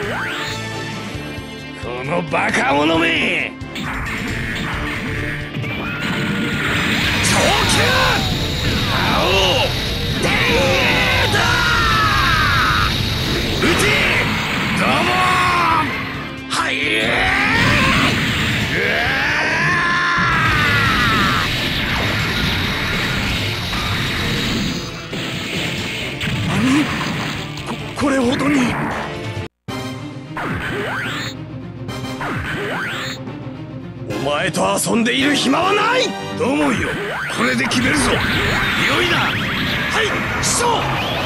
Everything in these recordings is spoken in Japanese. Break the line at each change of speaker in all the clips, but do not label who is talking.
このバカ者め。長球青電影だ。撃てドモン。はい。
これほどに。お前と遊んでいる暇はない。
どうもよ、これで決めるぞ。良いな。
はい、師匠。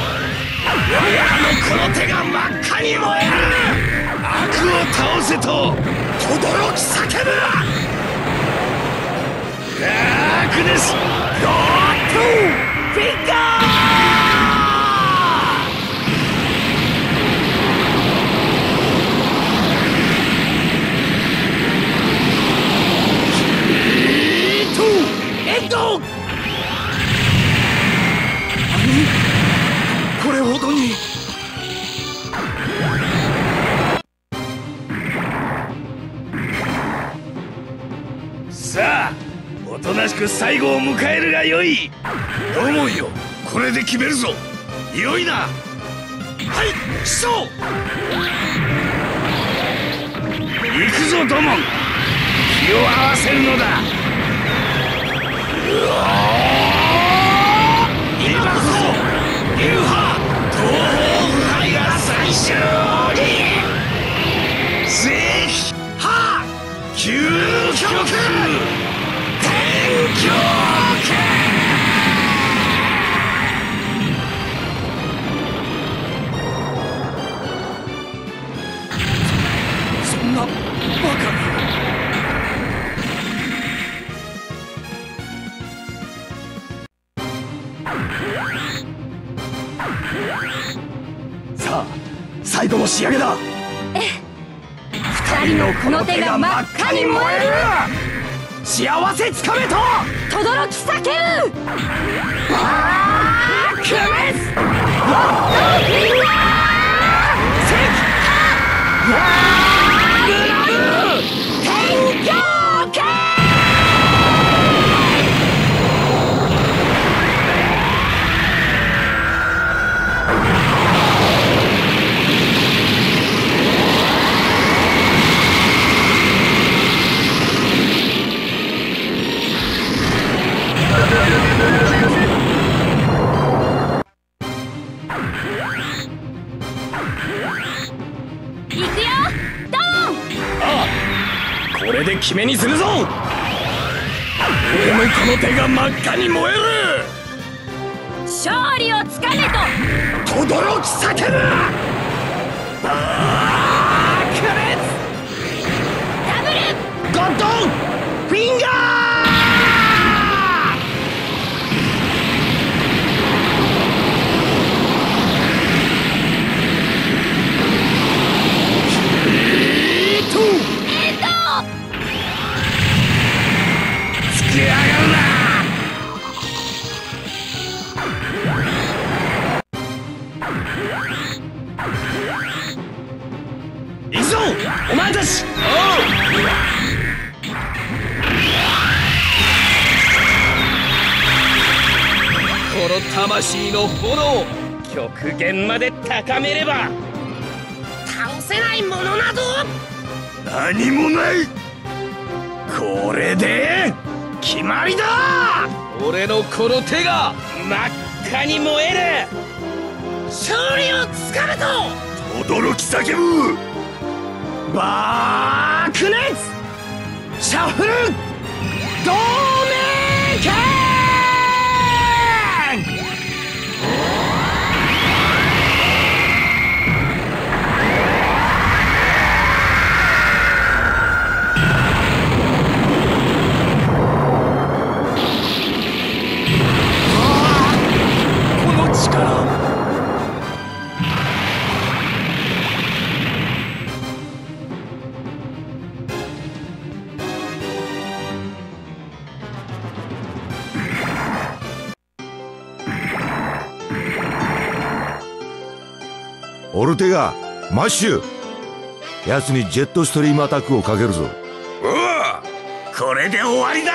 この手が真っ赤に燃える。悪を倒せと轟き叫ぶ。ダークネスゴートフィンガー。
これほどに。
さあ、おとなしく最後を迎えるがよい。どうもよ、これで決めるぞ。よいな。
はい、師匠。
行くぞドモン。気を合わせるのだ。今こそ流派東方腐敗が最終に。聖波究極天狂剣。
そんなバカな。さあ、最後の仕上げだ。
二人のこの手が真っ赤に燃える。
幸せつかめと
轟き叫ぶ。
バークメスホットフィンガー。
天狂剣。行くよドン。
ああ、これで決めにするぞ。俺のこの手が真っ赤に燃える。
勝利をつかめと
轟き叫ぶ。バークレス
ダブル
ゴッドンフィンガー。
つけやがるな。
行くぞお前たち。この魂の炎、極限まで高めれば
倒せないものなど。
何もない。
これで決まりだ。俺のこの手が
真っ赤に燃える。
勝利をつかめと
轟き叫ぶ。
バークネツシャッフル同盟剣。この力。
オルテガ、マッシュ、 奴にジェットストリームアタックをかけるぞ。
おお、これで終わりだ。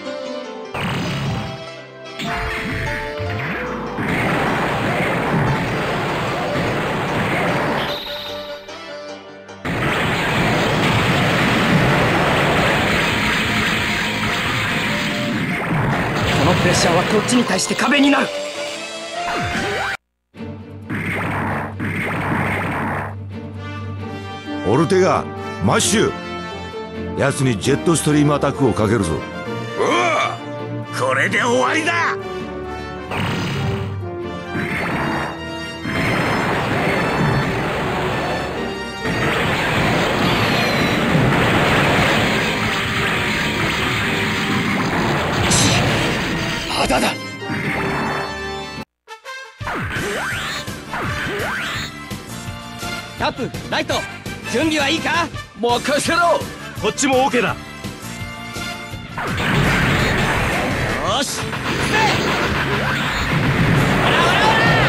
このプレッシャーはこっちに対して壁になる。
オルテガ、マッシュ、奴にジェットストリームアタックをかけるぞ。
おお、これで終わりだ。
まだだ。タップ、ライト、準備はいいか？
任せろ。こっちも OK だ。
よし、行くぜ！ほらほらほら！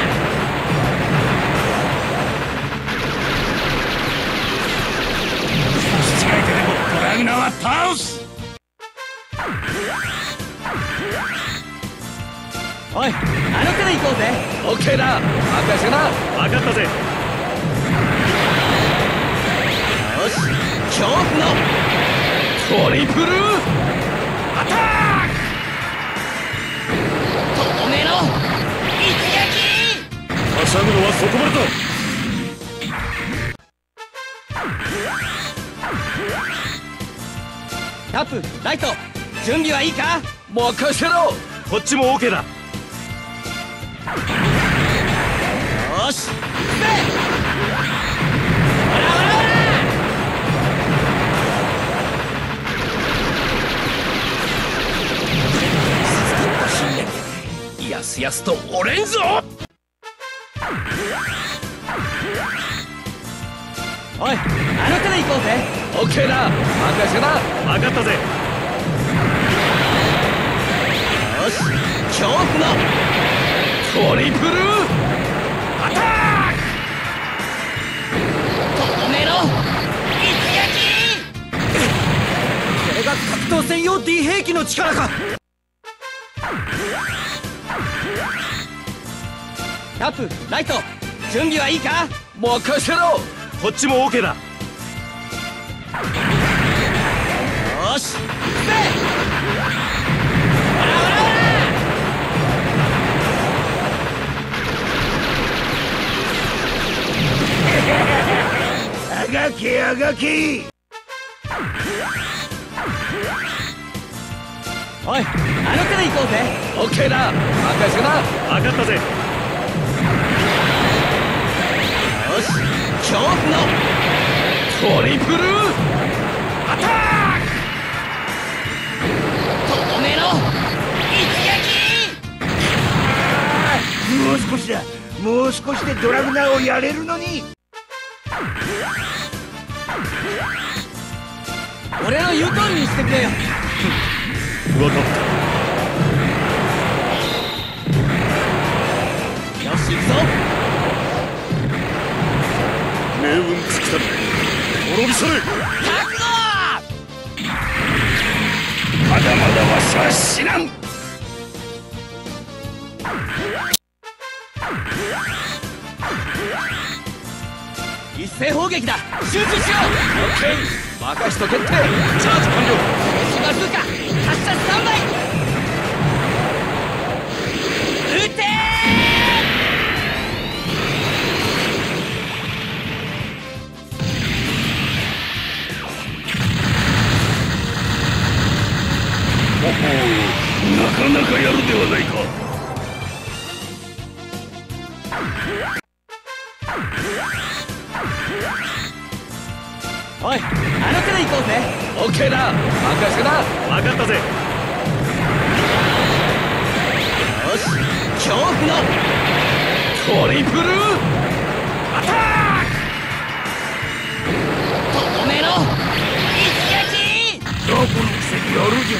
少し違いでもドラグナは倒す。
おい、あの手で行こうぜ。
オッケーだ。任せな。分かったぜ。
よし、恐怖の
トリプルアタック。
とどめろ一撃。
はしゃぐのはそこまでだ。
タップ、ライト、準備はいいか？
任せろ。こっちも OK だ。
よし、行くぜ！ほらほらほら！
やすやすと折れんぞ。
おい、あの手で行こうぜ。
オッケーだ。任せな。分かったぜ。
よし、恐怖の
トリプルアタック。
とどめろ一撃。これが格闘専用 D 兵器の力か。タップ、ライト、準備はいいか？
任せろ。こっちも OK だ。
よし、行くぜ！ほらほらほ
ら。あがけあがけ。
おい、あの手で行こうぜ。
オッケーだ。任せな。分かったぜ。
よし、恐怖の
トリプルアタック。
とどめろ一撃。
もう少しだ。もう少しでドラグナーをやれるのに。
俺の言う通りにしてくれよ。
分かった。
よし、行くぞ。
命運尽きたる。滅び去れ。
覚悟！
まだまだわしは死なん。
一斉砲撃だ。集中しろ。
オッケー。任しとけって。チャージ完了。
シバズーカ発射スタンバイ。撃て
ほほう、なかなかやるではないか。
おい、あの手で行こうぜ。
オッケーだ。任せな。分かったぜ。
よし、恐怖の
トリプルアタック。
とどめろ一撃。
どこのくせにやるじゃん。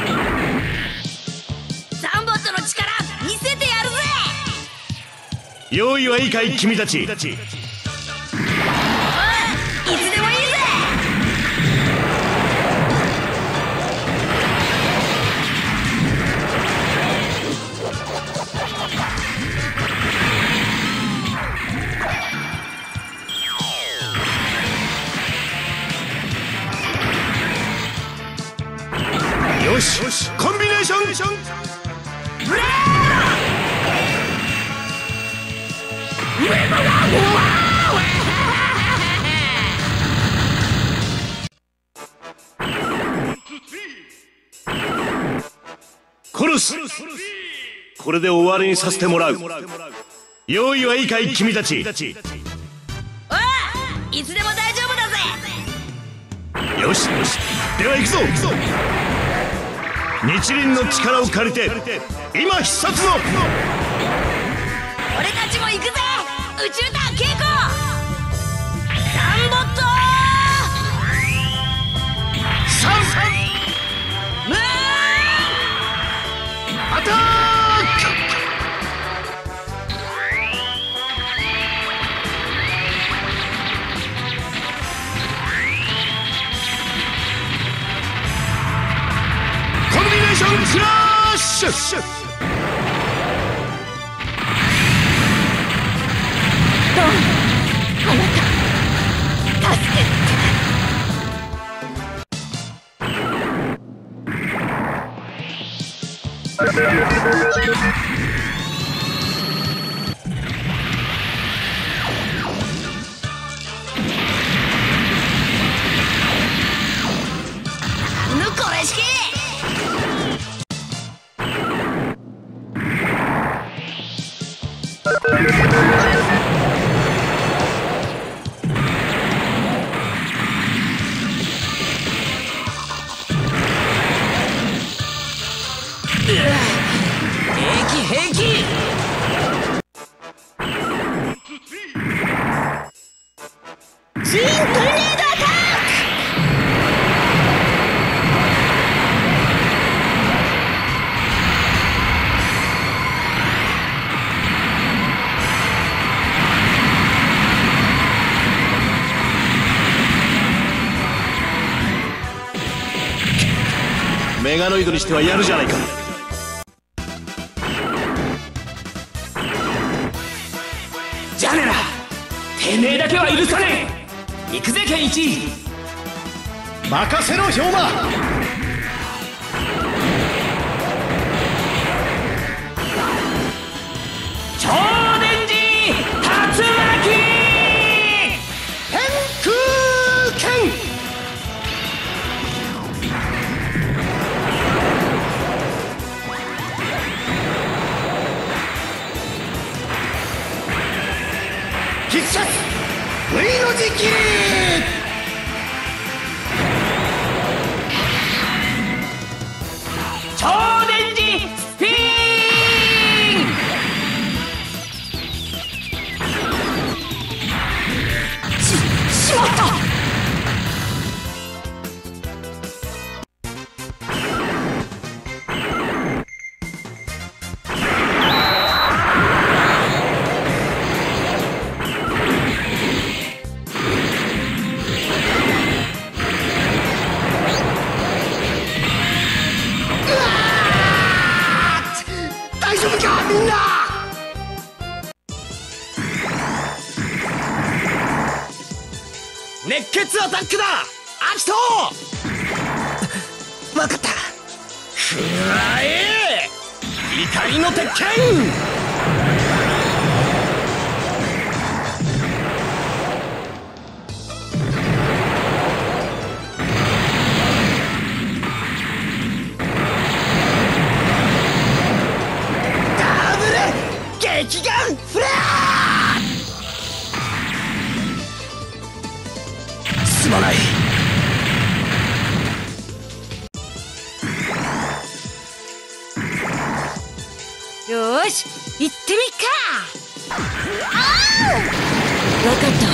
ザンボットの力見せてやるぜ。
用意はいいかい君たち。
いつでもいいぜ。
よしコンビネーション。殺す。これで終わりにさせてもらう。用意はいいかい君たち。
おい、いつでも大丈夫だぜ。
よしでは行くぞ。日輪の力を借りて今必殺の。
俺たちも行くぜ。宇宙だ稽古サンボットムーン
アタック。コンビネーションクラッシュ。
あなた助けて。これしき平気。ツイントルネードアタッ
ク。メガノイドにしてはやるじゃないか。
じゃねえな、てめえだけは許さねえ。行くぜケンイチ。
任せろ氷馬。
超電磁竜巻
天空剣。必殺 V の字切り。
超電磁スピン。
しまった。
大丈夫かみんな。熱血アタックだアキト。
わかった。くらえ怒りの鉄拳。
ダブル激眼フレア。すまない。
よーし行ってみっか。わかったわ。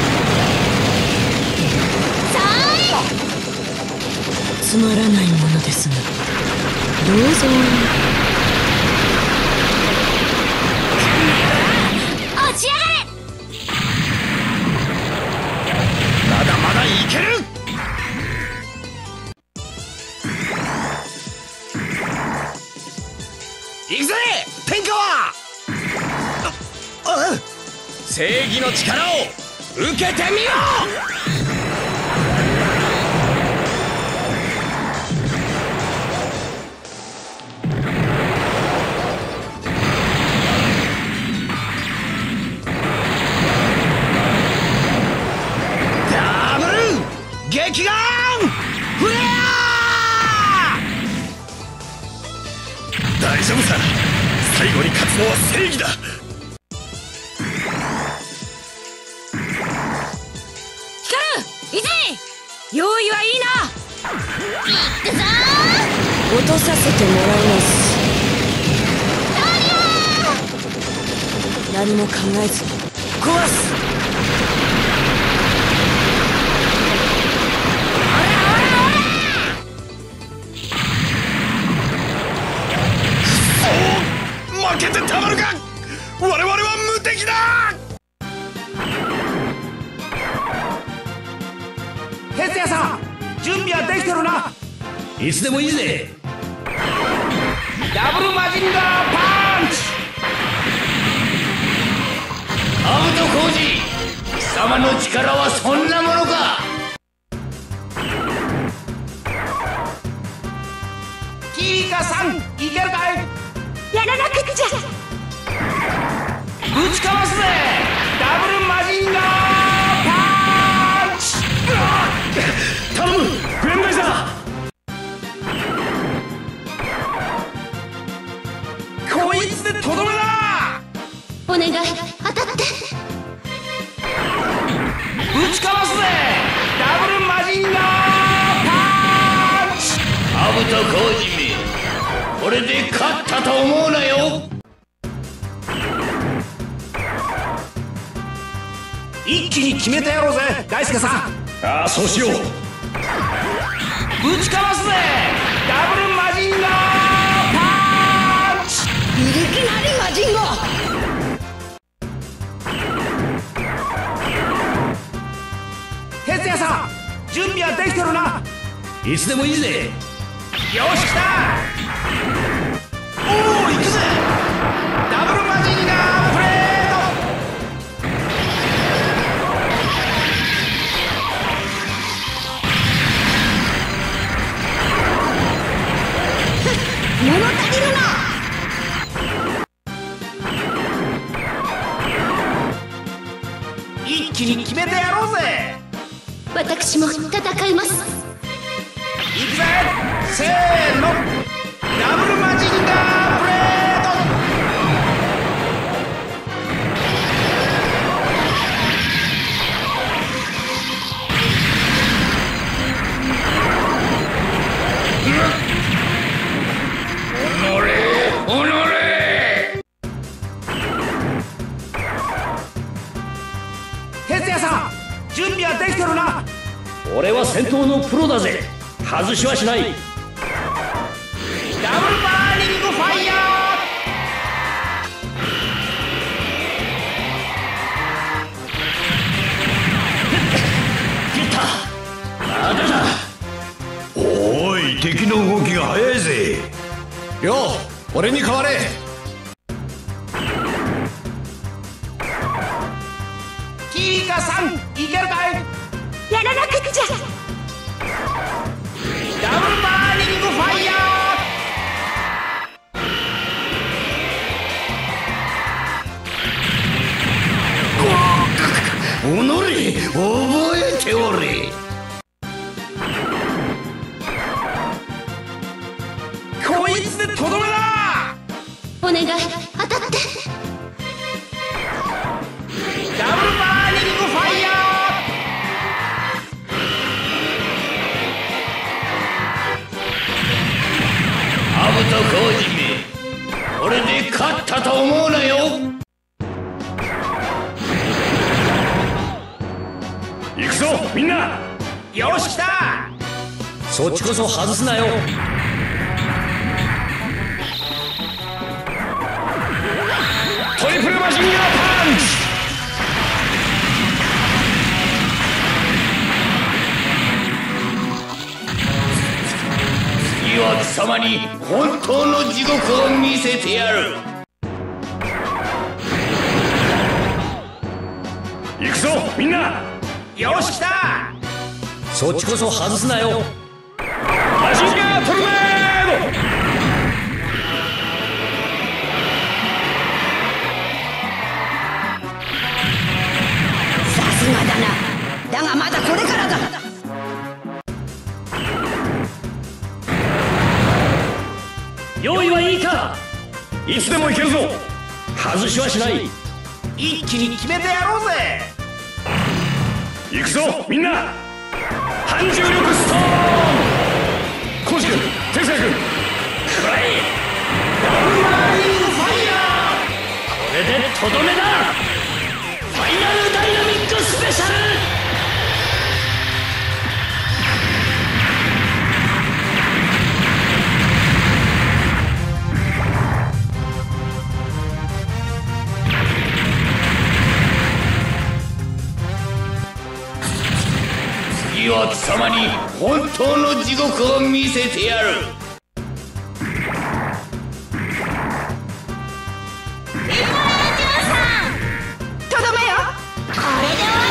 つまらないものですがどうぞ。あ
ぜ天下は。
正義の力を受けてみよ
ダブル激眼フレア。大丈夫さ。最後に勝つのは正義だ。
用意はいいな。
行くぞ
落とさせてもらいます。何も考えず壊す。
負けてたまるか。我々は無敵だ。
哲也さん、準備はできてるな。
いつでもいいぜ。
ダブルマジンガーパンチ。
カブト工事、貴様の力はそんなものか。
キリカさん、いけるかい。
やらなくっちゃ。
ぶちかますぜ。ダブルマジンガーパンチ。
頼むフレンダイザ
こいつでとどめだ。
お願い当たって。
ぶちかますぜ。ダブルマジンガーパンチ。
カブト工事め、これで勝ったと思うなよ。
一気に決めてやろうぜ、大輔さん。
ああ、そうしよう。
ぶちかますぜ。ダブルマジンガーパンチ。
いきなりマジンゴ。
哲也さん、準備はできてるな。
いつでもいいぜ。
よし来た。おお、行くぜ。ダブルマジンガープレー
物足りるな。
一気に決めてやろうぜ。
私も戦います。
行くぜ。せーの。ダブルマジンガープレード。哲也さん、準備はできてるな。
俺は戦闘のプロだぜ。外しはしない。
ダブルバーニングファイヤ
切った。まだだ。
おい、敵の動きが早いぜ。
よう、俺に代われ。
ー。キリカさん、いけるかい。
やらなくっちゃ。
ダブルバーニングファイヤ
おのれ、覚えておれ。
ー。こいつでとどめだ。
お願い当たって。
ダブルバーニングファイヤ
カブト工事め、これで勝ったと思うなよ。行くぞみんな。
ー。よし来た。
そっちこそ外すなよ。トリプルマジンガーパンチ。次は貴様
様に本当の地獄を見せてやる。
行くぞみんな。
よし来た。
そっちこそ外すなよ。マシンガントルネード。
さすがだな。だがまだこれからだ。
用意はいいか。いつでも行けるぞ。外しはしない。
一気に決めてやろうぜ。
行くぞみんな。反重力ストーン。コージ君、天才君、くらい。ダブルマーリングファイヤー。これでとどめだ。ファイナルダイナミックスペシャル。
次は貴様に本当の地獄を見せてやる。
とどめよ。
これで終わ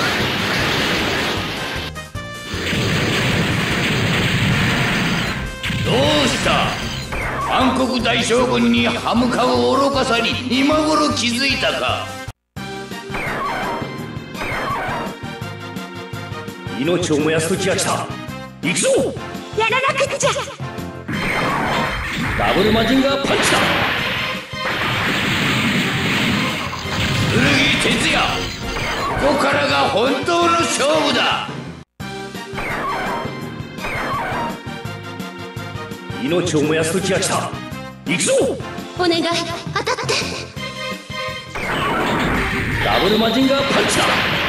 どうした？暗黒大将軍に歯向かう愚かさに今頃気づいたか。
命を燃やす時が来た。行くぞ。
やらなくっちゃ。
ダブルマジンガーパンチだ。
剣哲也、ここからが本当の勝負だ。
命を燃やす時が来た。行くぞ。
お願い当たって。
ダブルマジンガーパンチだ。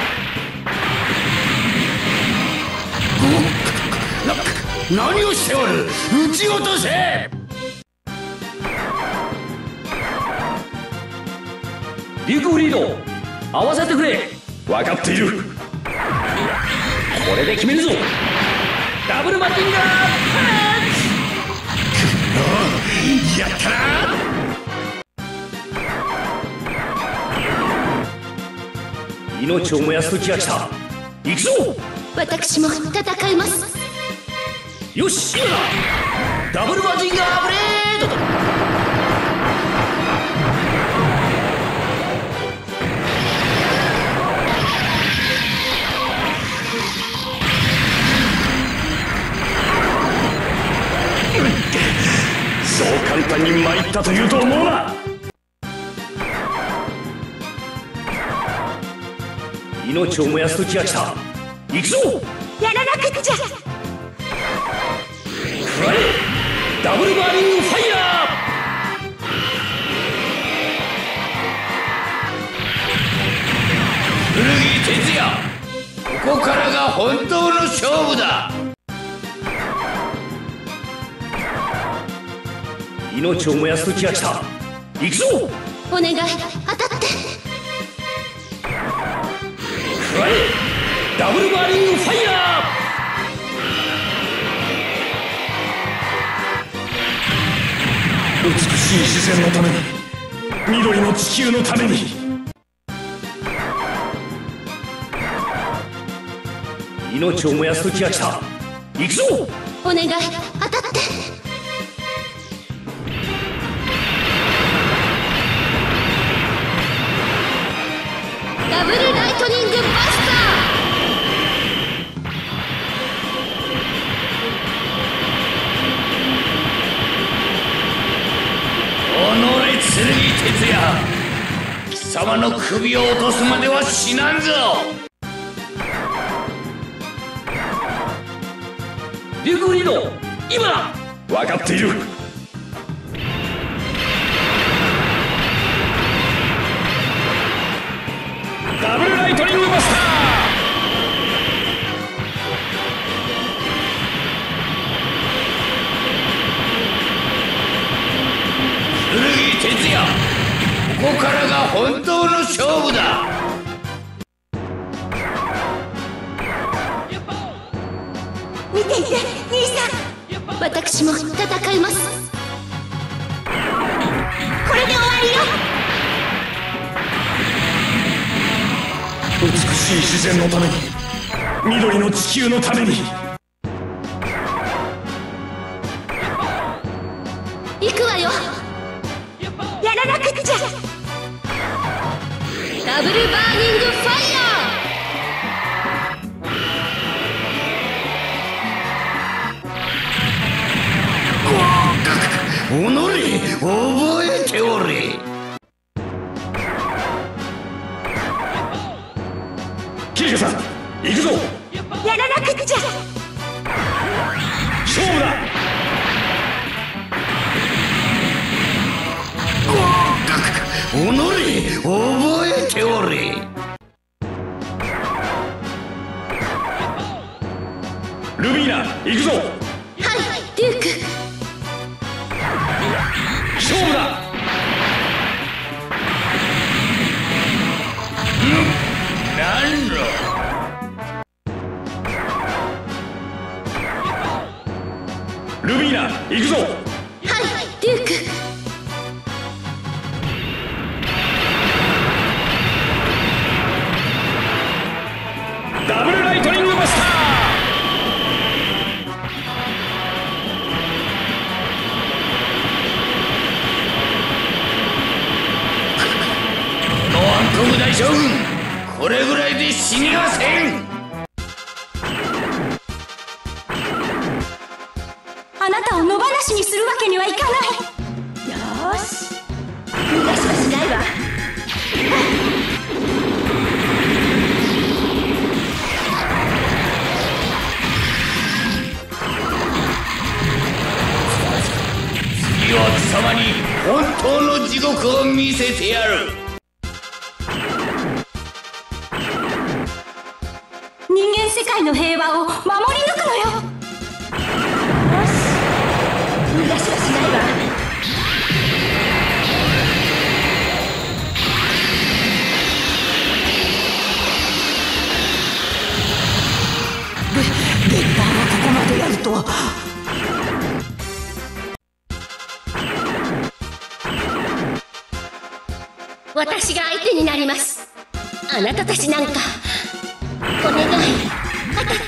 何をしておる。撃ち落とせ。
デュークフリード、合わせてくれ。分かっている。これで決めるぞ。ダブルマジンガーパンチ。
やったな。
命を燃やす時が来た。行くぞ。
私も戦います。
よし今だ。ダブルマジンガーブレードだ。そう簡単に参ったというと思うな。命を燃やす時が来た。行くぞ。
やらなくっちゃ。
ダブルバーニングファイヤ
ー。剣哲也、ここからが本当の勝負だ。
命を燃やす時が来た。行くぞ。
お願い当たって。
ダブルバーニングファイヤー。美しい自然のために、緑の地球のために。命を燃やす時が来た。行くぞ。
お願い当たって。ダブルライトニングバスタ
剣哲也、貴様の首を落とすまでは死なんぞ。
デュークフリード、今だ。分かっている。ダブルライトニングバスター。
剣哲也、ここからが本当の勝負だ。
見ていて兄さん。
私も戦います。これで終わりよ。
美しい自然のために、緑の地球のために。
行くわよ。やらなくっちゃ。ダブルバーニングファイヤ
おのれ、覚えておれ。
キリカさん、行くぞ。
ー。やらなくっちゃ。
勝負だ。
おのれ、覚えておれ。
ルビーナ、行くぞ。
はい、デューク。
勝負だ。
なんろ。
ルビーナ、行くぞ。
はい、デューク。
ダブルライトニングバスター。
この暗黒大将軍、これぐらいで死にません。
あなたを野放しにするわけにはいかない。よーし、逃がしはしないわ。
次は貴様に本当の地獄を見せてやる。
人間世界の平和を守り抜くのよ。よし、逃がしはしないわ。別班はここまでやるとは。
私が相手になります。あなたたちなんか、お願い、当たって。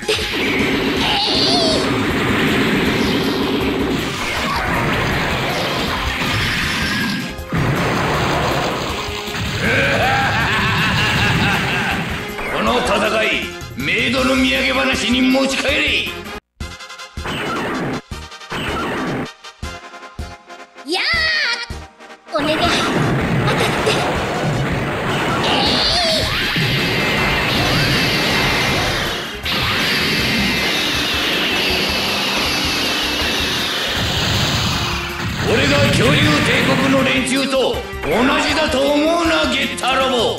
この戦い、メイドの土産話に持ち帰れ。
やー、お願い、当たって。
俺が恐竜帝国の連中と同じだと思うな、ゲッタロボ。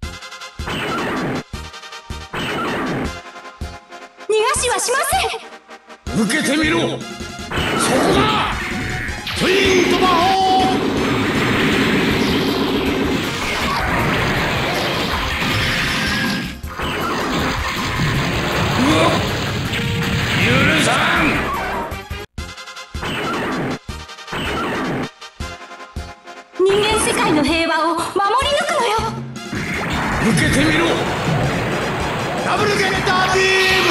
逃がしはしません。
受けてみろ。そこだ。ツイントマホー。許さん。
人間世界の平和を守り抜くのよ。
受けてみろ。ダブルゲッタービーム。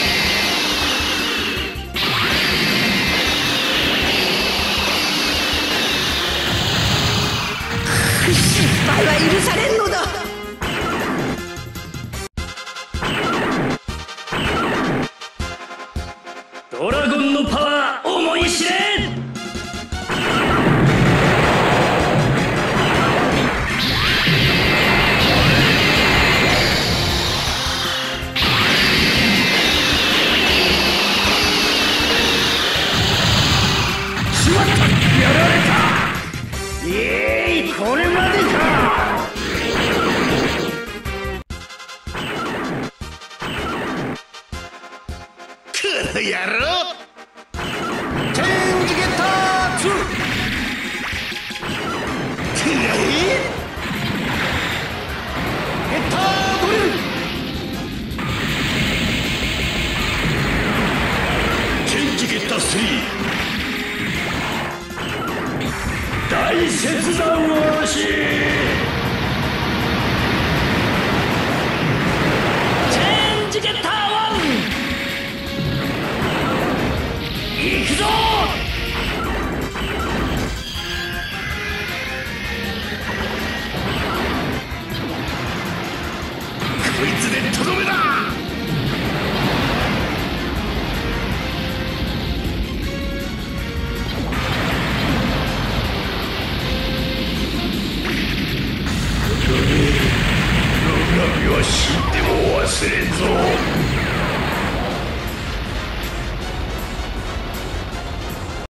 失敗は許されんのだ。
ドラゴンのパワー、思い知れ。
しまった。やられた。これまでか。
大切断をしチェンジゲッター1行くぞ